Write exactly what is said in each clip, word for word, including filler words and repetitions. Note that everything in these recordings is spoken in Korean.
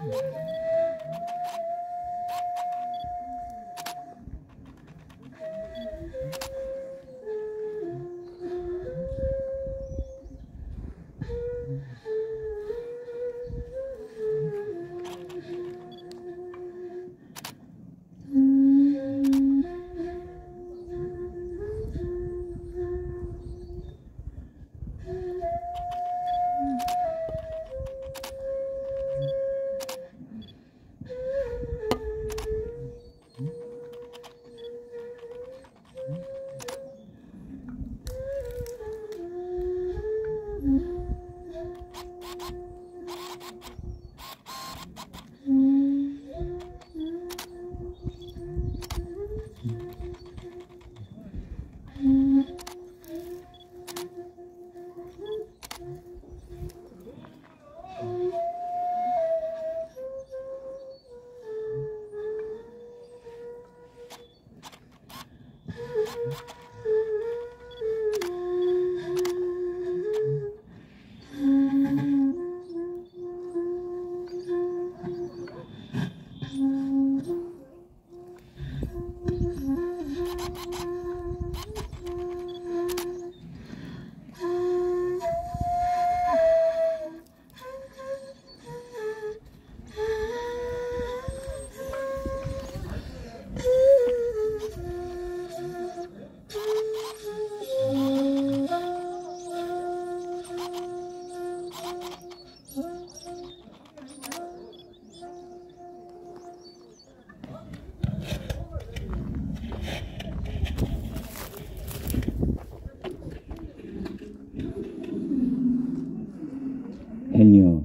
행여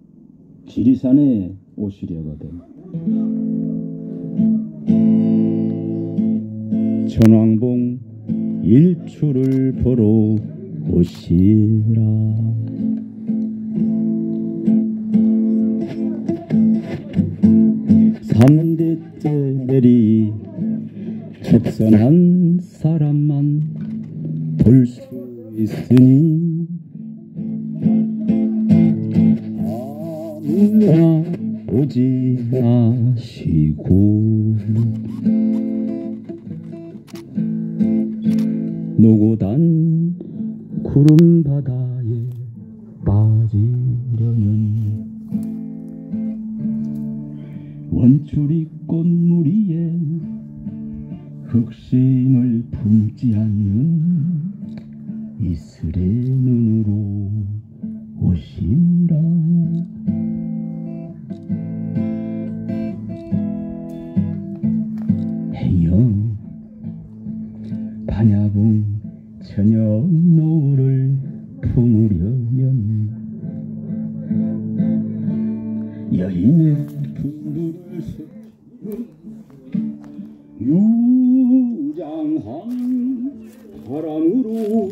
지리산에 오시려거든 전왕봉 일출을 보러 오시라. 삼대째 내리 적선한 사람만 볼 수 있으니 아무나 오지 마시고 노고단 구름 바다에 빠지려면 원추리 꽃무리 위에 흑심을 품지 않는 이슬의 눈으로 오시라. 행여 반야봉 저녁 노을을 품으려면 여인의 분들을 섞이는 유장한 바람으로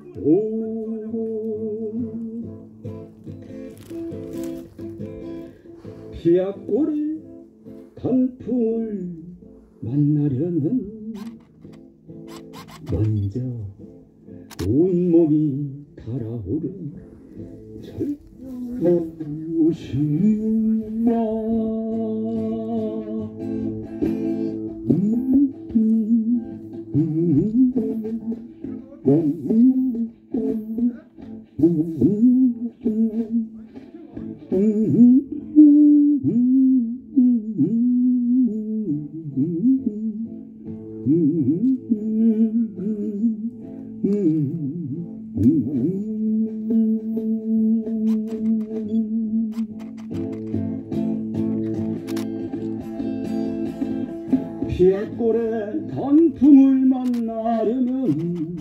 오고 피약골의 단풍을 만나려면 먼저 온몸이 달아오른 절로신나 피약골의 단풍을 만나려면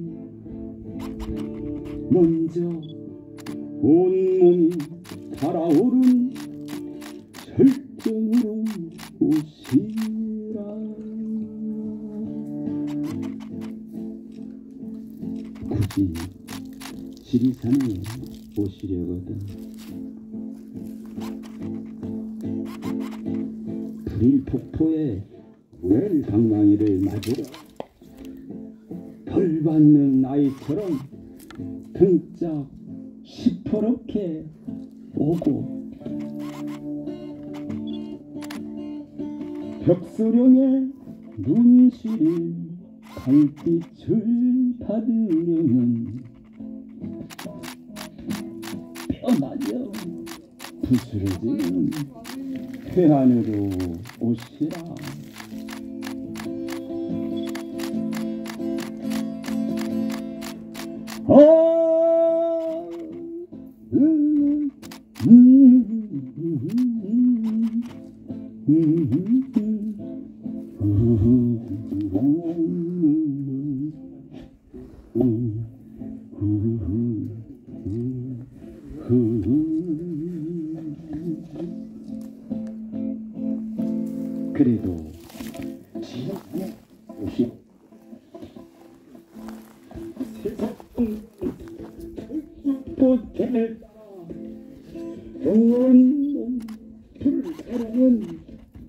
먼저 온몸이 달아오른 절정으로 오시라. 굳이 지리산에 오시려거든 불일폭포에 물강망이를 맞으러 벌 받는 아이처럼 등짝 시퍼렇게 오고 벽수령의 눈시릴 달빛을 받으려면 뼈마저 부스러지는 회한으로 오시라. 아, 음, 음, 음, 음, 음, 그래도 지옥의 옷이 세상 꽃을 따라 온 불사랑은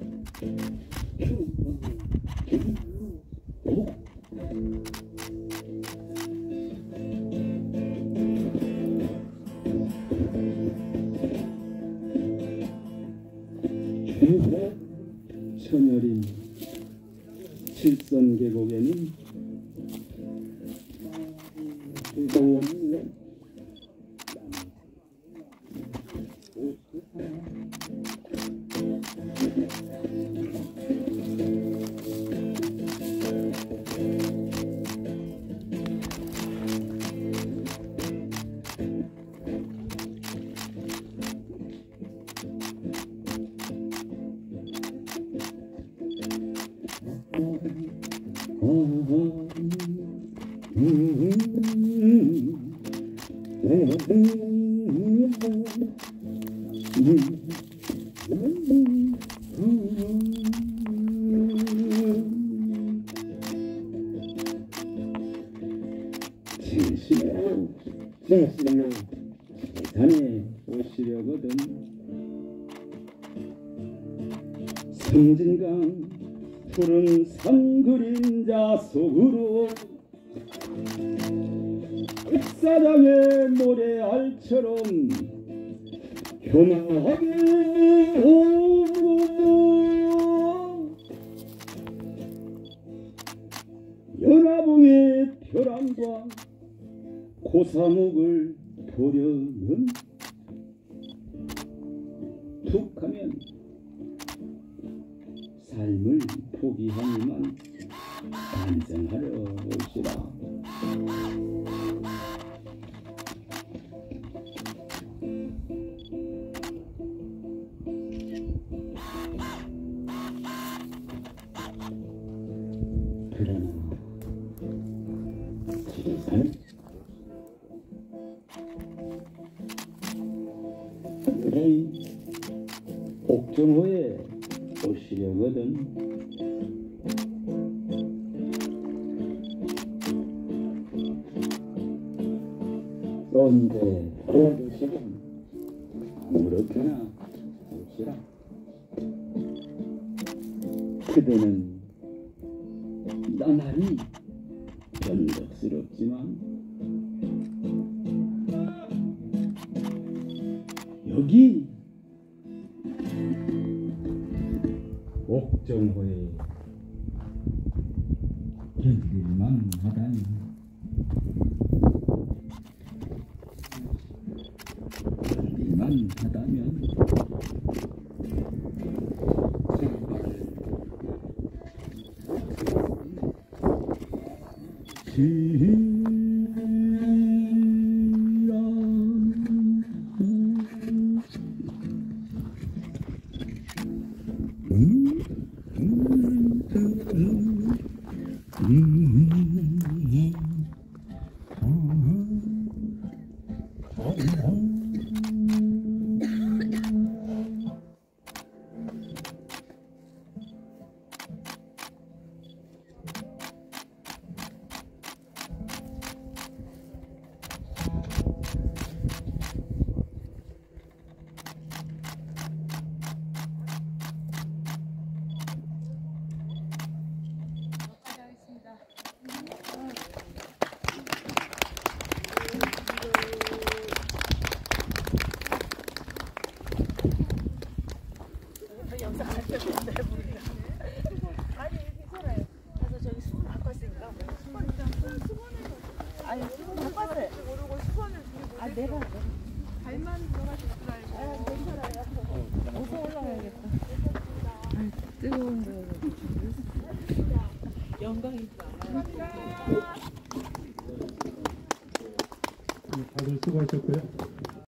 최고 천여린 칠선계곡에는 뜨거운 진심으로 진심으로 세상에 오시려거든. 섬진강 푸른 산 그림자 속으로 흑사장의 모래알처럼 교만하게 오고 연화봉의 벼랑과 고사목을 보려면 툭하면 삶을 포기하니만 반성하려 오시라. 그러나 지리산 내일 옥정호에 오시려거든. 그런데 그래도 지금 아무렇게나 오시라. 그대는 나날이 변덕스럽지만 여기 옥정호에 견딜만 하다니. 견딜만 하다면 영광입니다. 다들 수고하셨고요.